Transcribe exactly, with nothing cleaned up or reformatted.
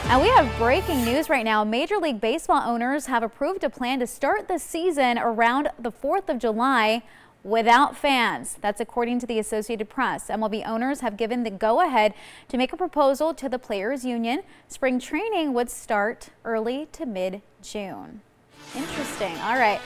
And we have breaking news right now. Major League Baseball owners have approved a plan to start the season around the fourth of July without fans. That's according to the Associated Press. M L B owners have given the go-ahead to make a proposal to the Players Union. Spring training would start early to mid-June. Interesting. All right.